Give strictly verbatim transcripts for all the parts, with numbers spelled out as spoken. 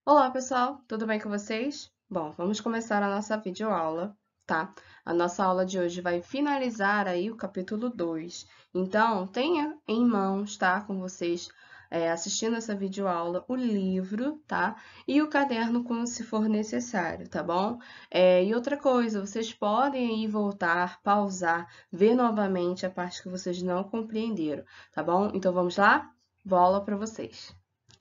Olá, pessoal, tudo bem com vocês? Bom, vamos começar a nossa videoaula, tá? A nossa aula de hoje vai finalizar aí o capítulo dois. Então, tenha em mãos, tá, com vocês, é, assistindo essa videoaula, o livro, tá? E o caderno, como se for necessário, tá bom? É, e outra coisa, vocês podem aí voltar, pausar, ver novamente a parte que vocês não compreenderam, tá bom? Então, vamos lá? Bola para vocês.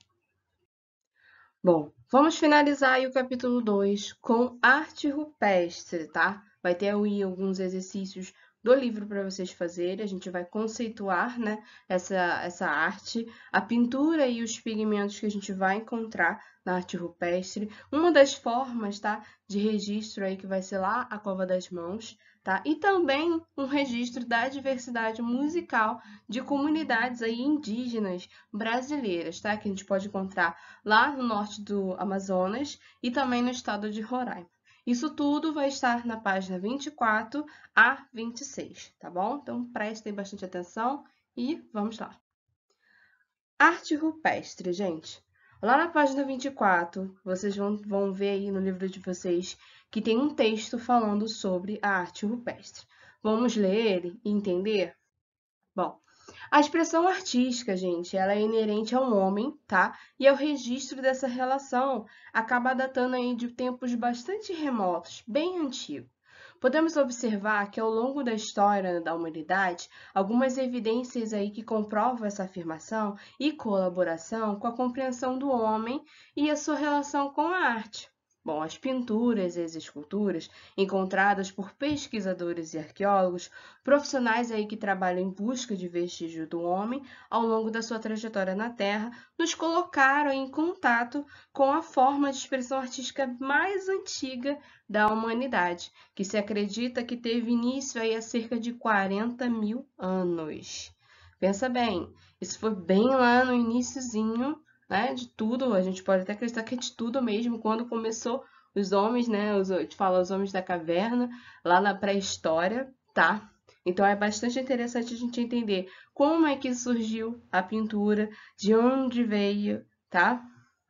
Bom, vamos finalizar aí o capítulo dois com arte rupestre, tá? Vai ter aí alguns exercícios do livro para vocês fazerem. A gente vai conceituar, né, essa, essa arte, a pintura e os pigmentos que a gente vai encontrar na arte rupestre. Uma das formas, tá, de registro aí que vai ser lá a Cova das Mãos, tá? E também um registro da diversidade musical de comunidades aí indígenas brasileiras, tá? Que a gente pode encontrar lá no norte do Amazonas e também no estado de Roraima. Isso tudo vai estar na página vinte e quatro a vinte e seis, tá bom? Então prestem bastante atenção e vamos lá. Arte rupestre, gente. Lá na página vinte e quatro, vocês vão, vão ver aí no livro de vocês que tem um texto falando sobre a arte rupestre. Vamos ler ele e entender? Bom, a expressão artística, gente, ela é inerente ao homem, tá? E ao registro dessa relação acaba datando aí de tempos bastante remotos, bem antigos. Podemos observar que ao longo da história da humanidade, algumas evidências aí que comprovam essa afirmação e colaboração com a compreensão do homem e a sua relação com a arte. Bom, as pinturas e as esculturas encontradas por pesquisadores e arqueólogos, profissionais aí que trabalham em busca de vestígios do homem ao longo da sua trajetória na Terra, nos colocaram em contato com a forma de expressão artística mais antiga da humanidade, que se acredita que teve início aí há cerca de quarenta mil anos. Pensa bem, isso foi bem lá no iniciozinho, né, de tudo, a gente pode até acreditar que é de tudo mesmo, quando começou os homens, né, os, a gente fala os homens da caverna, lá na pré-história, tá? Então é bastante interessante a gente entender como é que surgiu a pintura, de onde veio, tá?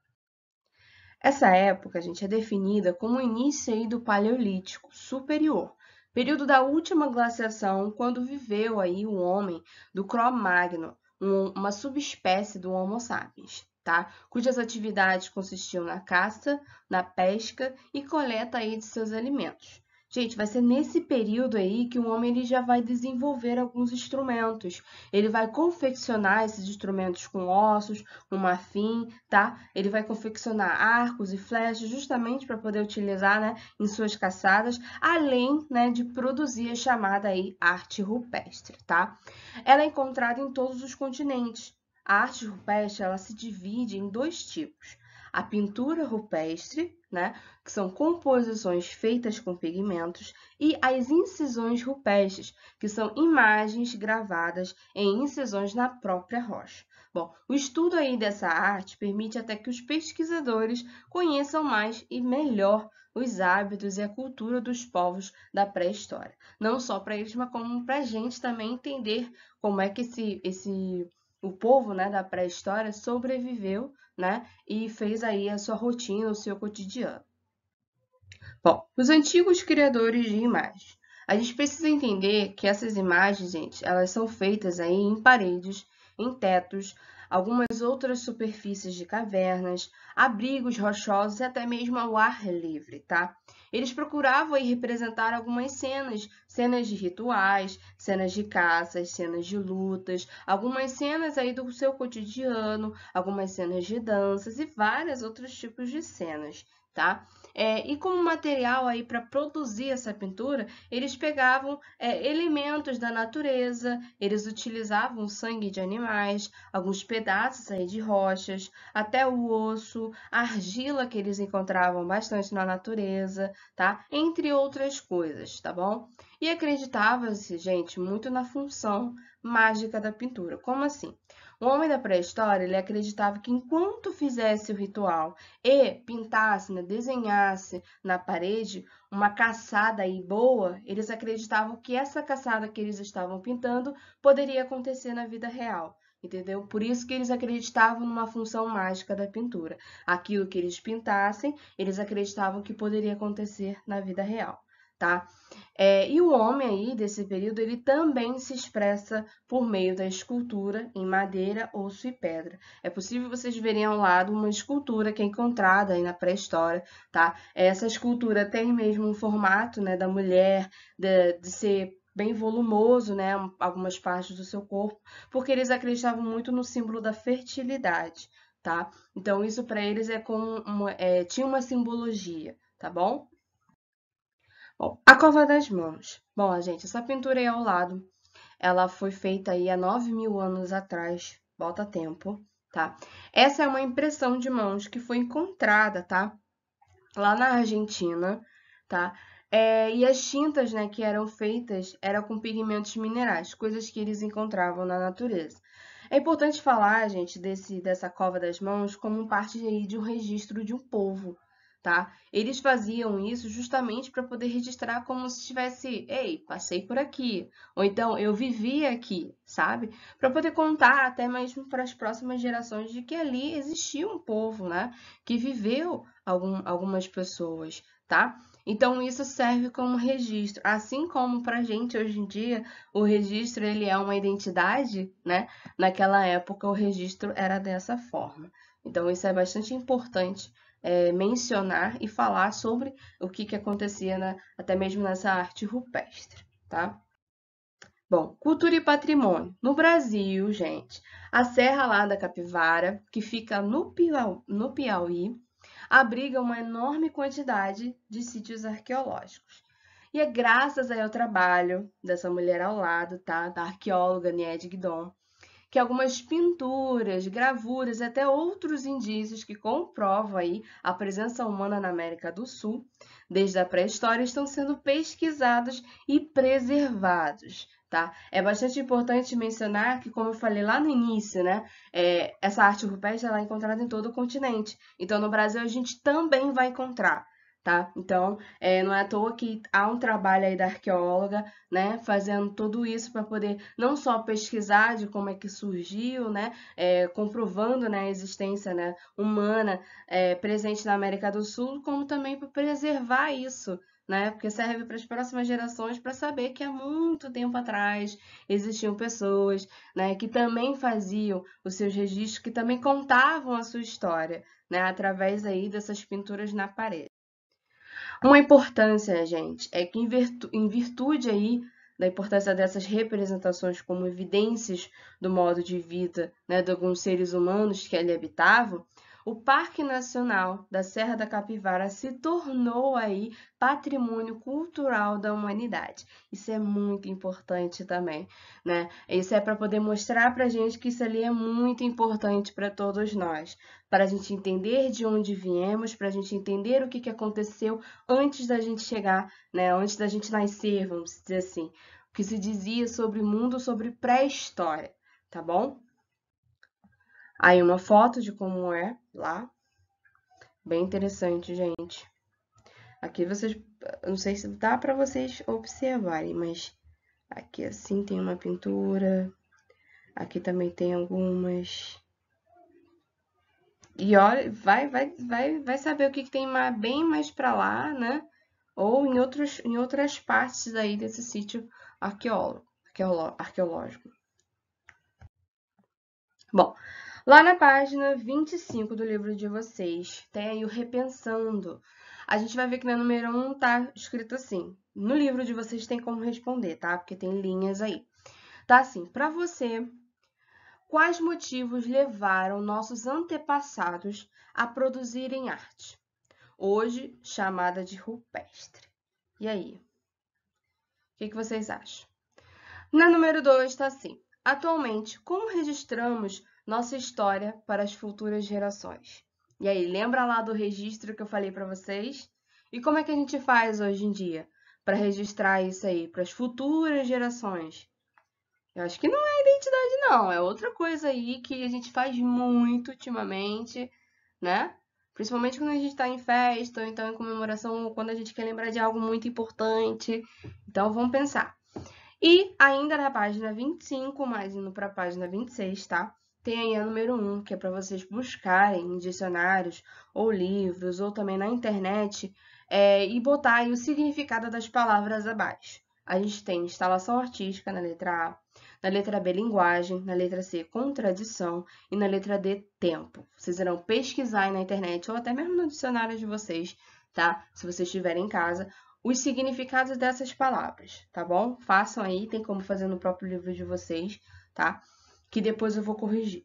Essa época, gente, é definida como o início aí do Paleolítico Superior, período da última glaciação, quando viveu aí o homem do Cro-Magnon, um, uma subespécie do Homo sapiens, tá? Cujas atividades consistiam na caça, na pesca e coleta aí de seus alimentos. Gente, vai ser nesse período aí que o homem ele já vai desenvolver alguns instrumentos. Ele vai confeccionar esses instrumentos com ossos, com marfim, tá? Ele vai confeccionar arcos e flechas justamente para poder utilizar, né, em suas caçadas, além, né, de produzir a chamada aí arte rupestre, tá? Ela é encontrada em todos os continentes. A arte rupestre, ela se divide em dois tipos. A pintura rupestre, né, que são composições feitas com pigmentos, e as incisões rupestres, que são imagens gravadas em incisões na própria rocha. Bom, o estudo aí dessa arte permite até que os pesquisadores conheçam mais e melhor os hábitos e a cultura dos povos da pré-história. Não só para eles, mas como para a gente também entender como é que esse, esse o povo, né, da pré-história sobreviveu, né, e fez aí a sua rotina, o seu cotidiano. Bom, os antigos criadores de imagens. A gente precisa entender que essas imagens, gente, elas são feitas aí em paredes, em tetos, algumas outras superfícies de cavernas, abrigos rochosos e até mesmo ao ar livre, tá? Eles procuravam aí representar algumas cenas, cenas de rituais, cenas de caças, cenas de lutas, algumas cenas aí do seu cotidiano, algumas cenas de danças e vários outros tipos de cenas, tá? É, e como material aí para produzir essa pintura, eles pegavam é, elementos da natureza, eles utilizavam sangue de animais, alguns pedaços aí de rochas, até o osso, argila que eles encontravam bastante na natureza, tá? Entre outras coisas, tá bom? E acreditava-se, gente, muito na função mágica da pintura. Como assim? O homem da pré-história, ele acreditava que enquanto fizesse o ritual e pintasse, né, desenhasse na parede uma caçada aí boa, eles acreditavam que essa caçada que eles estavam pintando poderia acontecer na vida real. entendeu? Por isso que eles acreditavam numa função mágica da pintura. Aquilo que eles pintassem, eles acreditavam que poderia acontecer na vida real, tá? É, e o homem aí, desse período, ele também se expressa por meio da escultura em madeira, osso e pedra. É possível vocês verem ao lado uma escultura que é encontrada aí na pré-história, tá? Essa escultura tem mesmo um formato, né, da mulher, de, de ser bem volumoso, né, algumas partes do seu corpo, porque eles acreditavam muito no símbolo da fertilidade, tá? Então, isso para eles é como uma, é, tinha uma simbologia, tá bom? Bom, a Cova das Mãos. Bom, gente, essa pintura aí ao lado, ela foi feita aí há nove mil anos atrás, volta tempo, tá? Essa é uma impressão de mãos que foi encontrada, tá? Lá na Argentina, tá? É, e as tintas, né, que eram feitas eram com pigmentos minerais, coisas que eles encontravam na natureza. É importante falar, gente, desse, dessa Cova das Mãos como parte aí de um registro de um povo, tá? Eles faziam isso justamente para poder registrar como se tivesse, ei, passei por aqui, ou então eu vivi aqui, sabe? Para poder contar até mesmo para as próximas gerações de que ali existia um povo, né, que viveu algum, algumas pessoas, tá? Então isso serve como registro, assim como para a gente hoje em dia o registro ele é uma identidade, né? Naquela época o registro era dessa forma. Então isso é bastante importante é, mencionar e falar sobre o que, que acontecia na, até mesmo nessa arte rupestre, tá? Bom, cultura e patrimônio. No Brasil, gente, a Serra lá da Capivara, que fica no Piauí, no Piauí, abriga uma enorme quantidade de sítios arqueológicos. E é graças aí ao trabalho dessa mulher ao lado, tá? Da arqueóloga Niede Guidon, que algumas pinturas, gravuras, até outros indícios que comprovam aí a presença humana na América do Sul, desde a pré-história, estão sendo pesquisados e preservados. Tá? É bastante importante mencionar que, como eu falei lá no início, né, é, essa arte rupestre ela é encontrada em todo o continente. Então, no Brasil, a gente também vai encontrar. Tá? Então, é, não é à toa que há um trabalho aí da arqueóloga, né, fazendo tudo isso para poder não só pesquisar de como é que surgiu, né, é, comprovando, né, a existência, né, humana é, presente na América do Sul, como também para preservar isso, né, porque serve para as próximas gerações para saber que há muito tempo atrás existiam pessoas, né, que também faziam os seus registros, que também contavam a sua história, né, através aí dessas pinturas na parede. Uma importância, gente, é que em virtu- em virtude aí da importância dessas representações como evidências do modo de vida, né, de alguns seres humanos que ali habitavam, o Parque Nacional da Serra da Capivara se tornou aí patrimônio cultural da humanidade. Isso é muito importante também, né? Isso é para poder mostrar para a gente que isso ali é muito importante para todos nós, para a gente entender de onde viemos, para a gente entender o que, que aconteceu antes da gente chegar, né? Antes da gente nascer, vamos dizer assim. O que se dizia sobre o mundo, sobre pré-história, tá bom? Aí uma foto de como é lá. Bem interessante, gente. Aqui vocês, não sei se dá para vocês observarem, mas aqui assim tem uma pintura. Aqui também tem algumas. E olha, vai, vai, vai, vai saber o que, que tem mais, bem mais para lá, né? Ou em, outros, em outras partes aí desse sítio arqueólogo, arqueológico. Bom, lá na página vinte e cinco do livro de vocês, tem aí o Repensando. A gente vai ver que na número um tá escrito assim. No livro de vocês tem como responder, tá? Porque tem linhas aí. Tá assim, para você, quais motivos levaram nossos antepassados a produzirem arte, hoje chamada de rupestre? E aí? O que, que vocês acham? Na número dois está assim. Atualmente, como registramos nossa história para as futuras gerações? E aí, lembra lá do registro que eu falei para vocês? E como é que a gente faz hoje em dia para registrar isso aí para as futuras gerações? Eu acho que não é identidade, não. É outra coisa aí que a gente faz muito ultimamente, né? Principalmente quando a gente está em festa, ou então em comemoração, ou quando a gente quer lembrar de algo muito importante. Então, vamos pensar. E ainda na página vinte e cinco, mas indo para a página vinte e seis, tá? Tem aí a número um, que é para vocês buscarem em dicionários ou livros ou também na internet é, e botar aí o significado das palavras abaixo. A gente tem instalação artística na letra A, na letra B, linguagem, na letra C, contradição e na letra D, tempo. Vocês irão pesquisar aí na internet ou até mesmo no dicionário de vocês, tá? Se vocês estiverem em casa, os significados dessas palavras, tá bom? Façam aí, tem como fazer no próprio livro de vocês, tá? Que depois eu vou corrigir.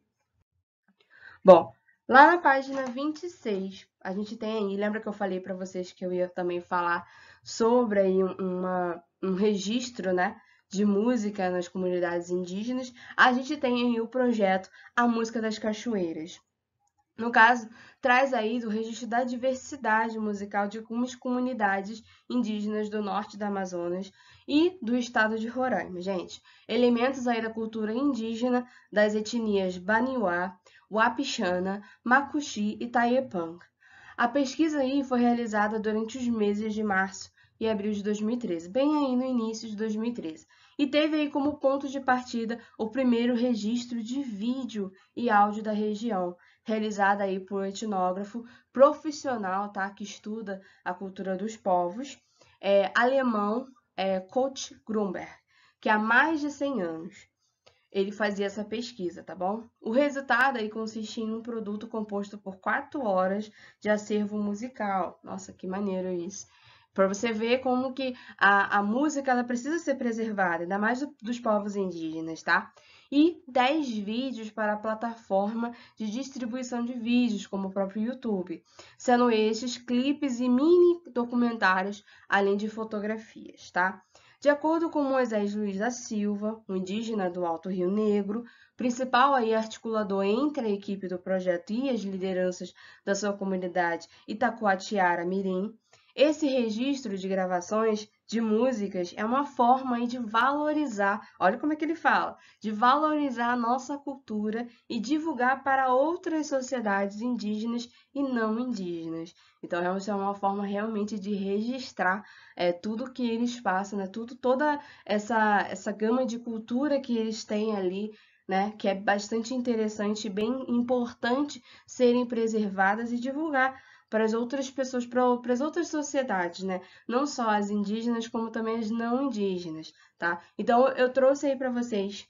Bom, lá na página vinte e seis, a gente tem aí, lembra que eu falei para vocês que eu ia também falar sobre aí uma, um registro, né, de música nas comunidades indígenas? A gente tem aí o projeto A Música das Cachoeiras. No caso, traz aí do registro da diversidade musical de algumas comunidades indígenas do norte da Amazonas e do estado de Roraima, gente. Elementos aí da cultura indígena das etnias Baniwá, Wapixana, Macuxi e Taiepang. A pesquisa aí foi realizada durante os meses de março e abril de dois mil e treze, bem aí no início de dois mil e treze. E teve aí como ponto de partida o primeiro registro de vídeo e áudio da região, realizada aí por um etnógrafo profissional, tá? Que estuda a cultura dos povos, é, alemão, é, Kurt Grumberg, que há mais de cem anos ele fazia essa pesquisa, tá bom? O resultado aí consistia em um produto composto por quatro horas de acervo musical. Nossa, que maneiro isso! Para você ver como que a, a música ela precisa ser preservada, ainda mais do, dos povos indígenas, tá? E dez vídeos para a plataforma de distribuição de vídeos, como o próprio YouTube, sendo estes clipes e mini documentários, além de fotografias, tá? De acordo com Moisés Luiz da Silva, um indígena do Alto Rio Negro, principal aí articulador entre a equipe do projeto e as lideranças da sua comunidade Itacoatiara Mirim, esse registro de gravações de músicas é uma forma aí de valorizar, olha como é que ele fala, de valorizar a nossa cultura e divulgar para outras sociedades indígenas e não indígenas. Então, é uma forma realmente de registrar é, tudo que eles passam, né? Tudo, toda essa, essa gama de cultura que eles têm ali, né? Que é bastante interessante e bem importante serem preservadas e divulgar para as outras pessoas, para, para as outras sociedades, né? Não só as indígenas, como também as não indígenas, tá? Então, eu trouxe aí para vocês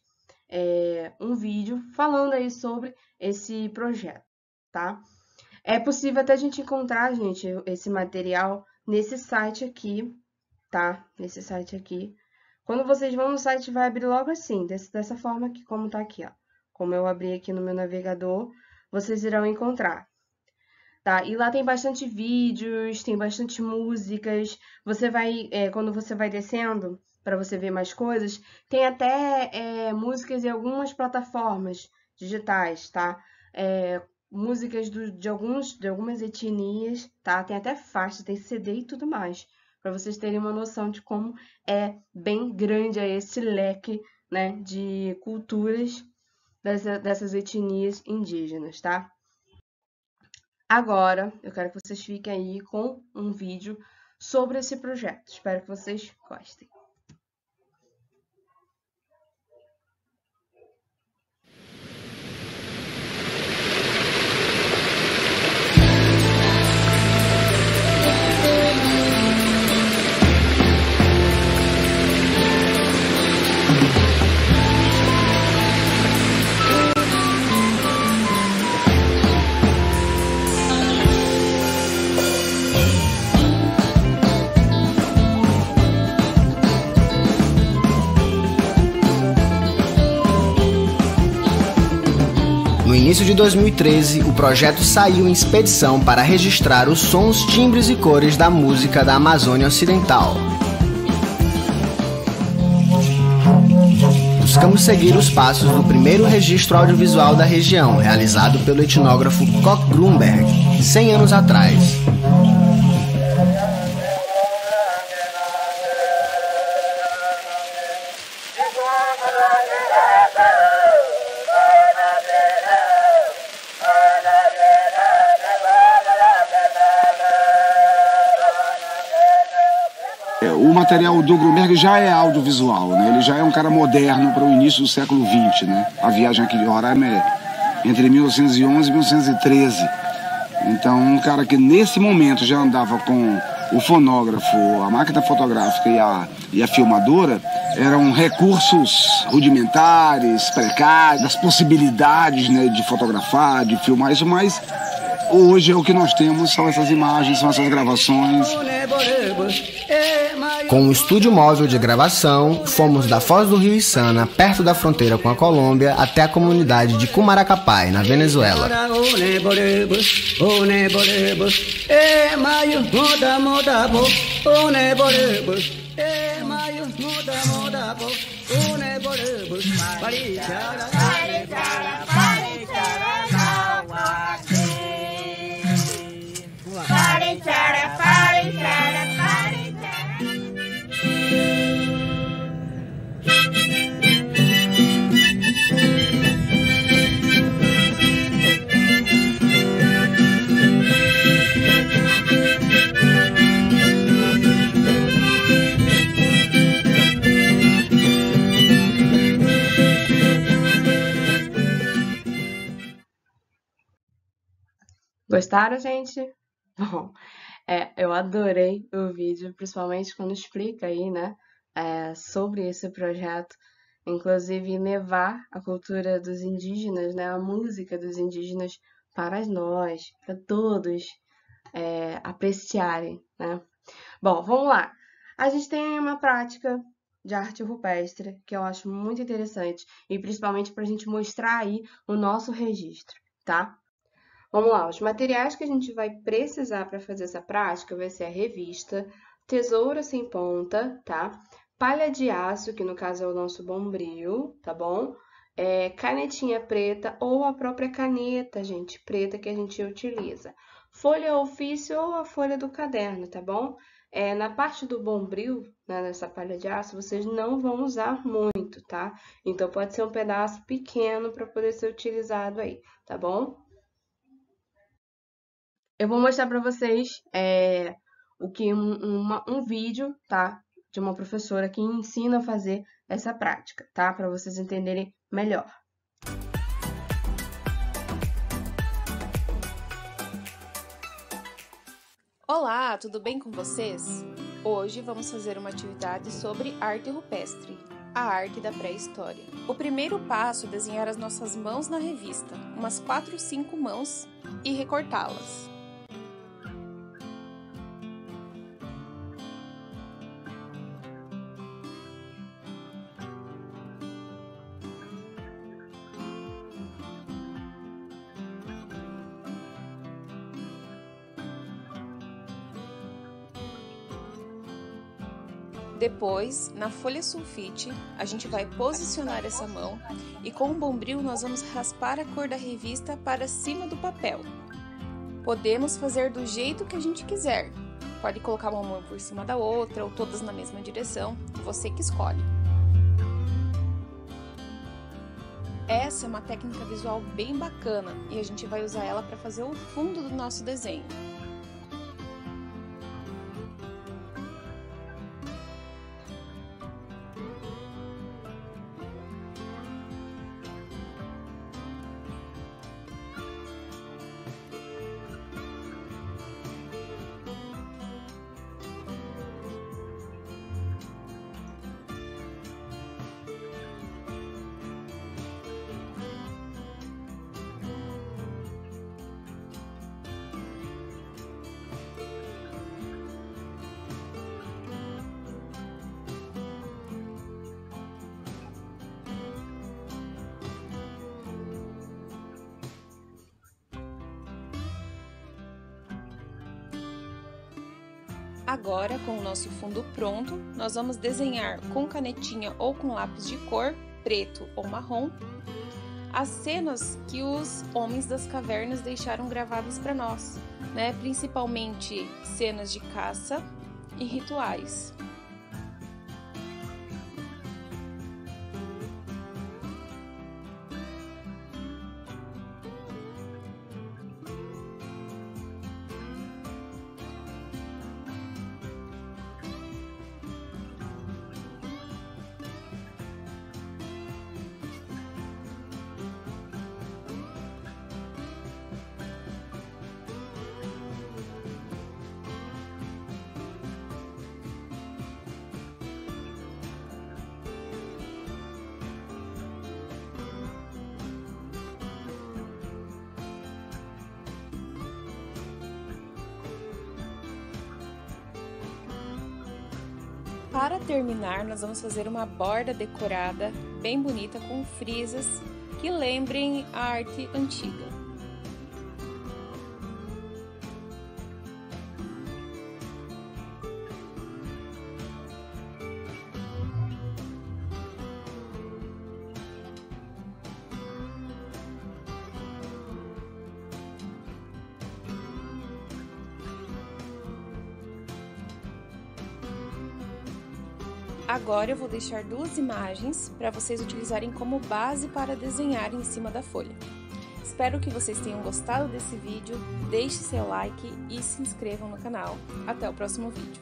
é, um vídeo falando aí sobre esse projeto, tá? É possível até a gente encontrar, gente, esse material nesse site aqui, tá? Nesse site aqui. Quando vocês vão no site, vai abrir logo assim, desse, dessa forma aqui, como tá aqui, ó. Como eu abri aqui no meu navegador, vocês irão encontrar. Tá? E lá tem bastante vídeos, tem bastante músicas. Você vai, é, quando você vai descendo, para você ver mais coisas, tem até é, músicas em algumas plataformas digitais, tá? É, músicas do, de, alguns, de algumas etnias, tá? Tem até faixa, tem C D e tudo mais, para vocês terem uma noção de como é bem grande esse leque, né, de culturas dessa, dessas etnias indígenas, tá? Agora, eu quero que vocês fiquem aí com um vídeo sobre esse projeto. Espero que vocês gostem. No início de dois mil e treze, o projeto saiu em expedição para registrar os sons, timbres e cores da música da Amazônia Ocidental. Buscamos seguir os passos do primeiro registro audiovisual da região, realizado pelo etnógrafo Kurt Grumberg, cem anos atrás. O material do Grunberg já é audiovisual, né? Ele já é um cara moderno para o início do século vinte, né? A viagem aqui de Roraima é entre mil novecentos e onze e mil novecentos e treze. Então, um cara que nesse momento já andava com o fonógrafo, a máquina fotográfica e a, e a filmadora, eram recursos rudimentares, precários, das possibilidades, né, de fotografar, de filmar isso, mas hoje é o que nós temos, são essas imagens, são essas gravações. Com um estúdio móvel de gravação, fomos da Foz do Rio Içana, perto da fronteira com a Colômbia, até a comunidade de Cumaracapay, na Venezuela. Gostaram, gente? Bom, é, eu adorei o vídeo, principalmente quando explica aí, né, é, sobre esse projeto, inclusive levar a cultura dos indígenas, né, a música dos indígenas para nós, para todos é, apreciarem, né? Bom, vamos lá. A gente tem uma prática de arte rupestre que eu acho muito interessante e principalmente para a gente mostrar aí o nosso registro, tá? Vamos lá, os materiais que a gente vai precisar para fazer essa prática vai ser a revista, tesoura sem ponta, tá? Palha de aço, que no caso é o nosso bombril, tá bom? É, canetinha preta ou a própria caneta, gente, preta que a gente utiliza. Folha ofício ou a folha do caderno, tá bom? É, na parte do bombril, né, nessa palha de aço, vocês não vão usar muito, tá? Então, pode ser um pedaço pequeno para poder ser utilizado aí, tá bom? Eu vou mostrar para vocês é, o que um, uma, um vídeo, tá? De uma professora que ensina a fazer essa prática, tá? Para vocês entenderem melhor. Olá, tudo bem com vocês? Hoje vamos fazer uma atividade sobre arte rupestre, a arte da pré-história. O primeiro passo é desenhar as nossas mãos na revista, umas quatro, cinco mãos, e recortá-las. Depois, na folha sulfite, a gente vai posicionar essa mão e com o bombril nós vamos raspar a cor da revista para cima do papel. Podemos fazer do jeito que a gente quiser. Pode colocar uma mão por cima da outra ou todas na mesma direção, você que escolhe. Essa é uma técnica visual bem bacana e a gente vai usar ela para fazer o fundo do nosso desenho. Agora, com o nosso fundo pronto, nós vamos desenhar com canetinha ou com lápis de cor, preto ou marrom, as cenas que os homens das cavernas deixaram gravadas para nós, né? Principalmente cenas de caça e rituais. Para terminar, nós vamos fazer uma borda decorada, bem bonita, com frisas que lembrem a arte antiga. Agora eu vou deixar duas imagens para vocês utilizarem como base para desenhar em cima da folha. Espero que vocês tenham gostado desse vídeo, deixe seu like e se inscrevam no canal. Até o próximo vídeo.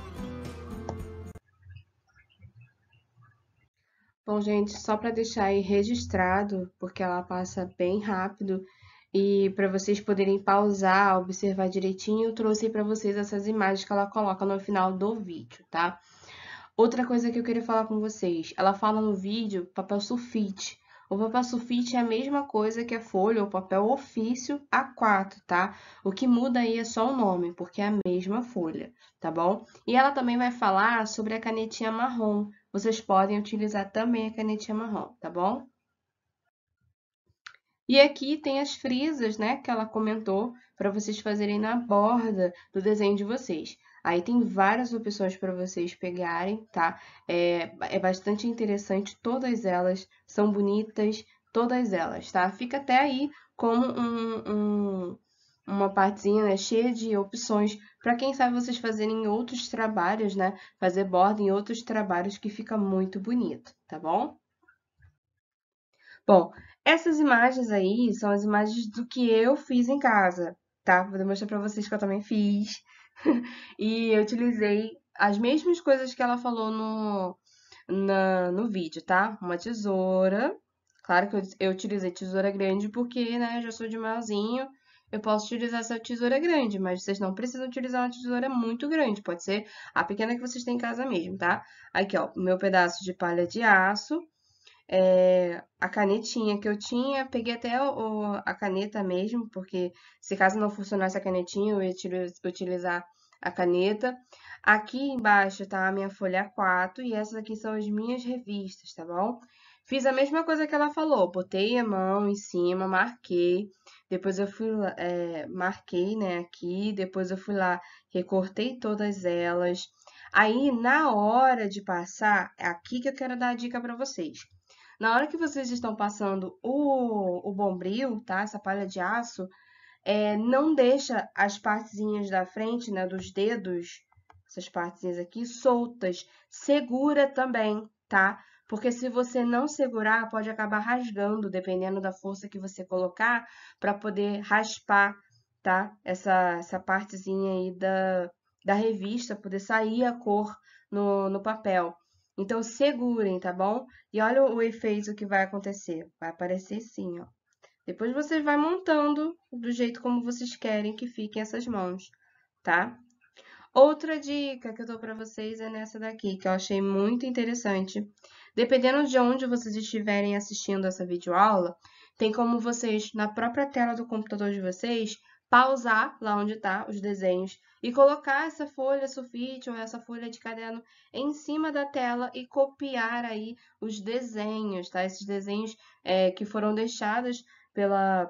Bom, gente, só para deixar aí registrado, porque ela passa bem rápido, e para vocês poderem pausar, observar direitinho, eu trouxe para vocês essas imagens que ela coloca no final do vídeo, tá? Outra coisa que eu queria falar com vocês, ela fala no vídeo papel sulfite. O papel sulfite é a mesma coisa que a folha ou papel ofício A quatro, tá? O que muda aí é só o nome, porque é a mesma folha, tá bom? E ela também vai falar sobre a canetinha marrom. Vocês podem utilizar também a canetinha marrom, tá bom? E aqui tem as frisas, né, que ela comentou, para vocês fazerem na borda do desenho de vocês. Aí tem várias opções para vocês pegarem, tá? É, é bastante interessante, todas elas são bonitas, todas elas, tá? Fica até aí como um, um, uma partezinha, né, cheia de opções para quem sabe vocês fazerem em outros trabalhos, né? Fazer borda em outros trabalhos que fica muito bonito, tá bom? Bom, essas imagens aí são as imagens do que eu fiz em casa, tá? Vou demonstrar para vocês que eu também fiz. E eu utilizei as mesmas coisas que ela falou no, na, no vídeo, tá? Uma tesoura. Claro que eu, eu utilizei tesoura grande porque, né, eu já sou de maiorzinho. Eu posso utilizar essa tesoura grande, mas vocês não precisam utilizar uma tesoura muito grande. Pode ser a pequena que vocês têm em casa mesmo, tá? Aqui, ó, o meu pedaço de palha de aço. É, a canetinha que eu tinha, peguei até o, a caneta mesmo, porque se caso não funcionasse a canetinha, eu ia utilizar a caneta. Aqui embaixo tá a minha folha A quatro e essas aqui são as minhas revistas, tá bom? Fiz a mesma coisa que ela falou, botei a mão em cima, marquei, depois eu fui lá, é, marquei, né, aqui, depois eu fui lá, recortei todas elas. Aí, na hora de passar, é aqui que eu quero dar a dica para vocês. Na hora que vocês estão passando o, o bombril, tá? Essa palha de aço, é, não deixa as partezinhas da frente, né, dos dedos, essas partezinhas aqui, soltas. Segura também, tá? Porque se você não segurar, pode acabar rasgando, dependendo da força que você colocar, para poder raspar, tá? Essa, essa partezinha aí da, da revista, poder sair a cor no, no papel. Então, segurem, tá bom? E olha o efeito que vai acontecer. Vai aparecer assim, ó. Depois vocês vão montando do jeito como vocês querem que fiquem essas mãos, tá? Outra dica que eu dou para vocês é nessa daqui, que eu achei muito interessante. Dependendo de onde vocês estiverem assistindo essa videoaula, tem como vocês, na própria tela do computador de vocês, pausar lá onde tá os desenhos e colocar essa folha sulfite ou essa folha de caderno em cima da tela e copiar aí os desenhos, tá? Esses desenhos é, que foram deixados pela,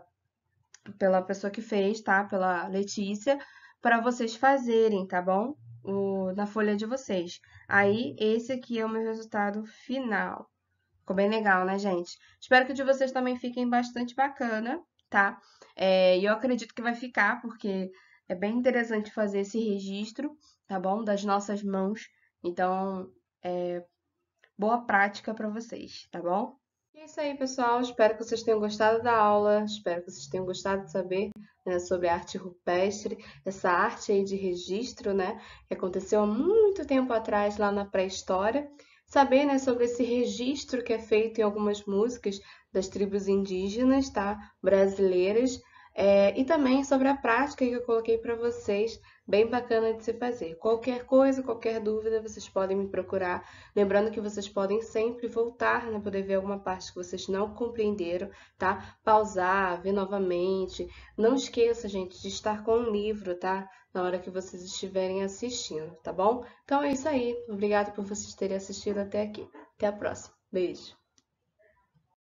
pela pessoa que fez, tá? Pela Letícia, para vocês fazerem, tá bom? O, na folha de vocês. Aí, esse aqui é o meu resultado final. Ficou bem legal, né, gente? Espero que o de vocês também fiquem bastante bacana, tá? É, e eu acredito que vai ficar, porque é bem interessante fazer esse registro, tá bom? Das nossas mãos. Então, é, boa prática para vocês, tá bom? É isso aí, pessoal. Espero que vocês tenham gostado da aula. Espero que vocês tenham gostado de saber, né, sobre a arte rupestre, essa arte aí de registro, né, que aconteceu há muito tempo atrás, lá na pré-história. Saber, né, sobre esse registro que é feito em algumas músicas das tribos indígenas, tá, brasileiras, É, e também sobre a prática que eu coloquei para vocês, bem bacana de se fazer. Qualquer coisa, qualquer dúvida, vocês podem me procurar. Lembrando que vocês podem sempre voltar, né, poder ver alguma parte que vocês não compreenderam, tá? Pausar, ver novamente. Não esqueça, gente, de estar com um livro, tá? Na hora que vocês estiverem assistindo, tá bom? Então é isso aí. Obrigada por vocês terem assistido até aqui. Até a próxima. Beijo!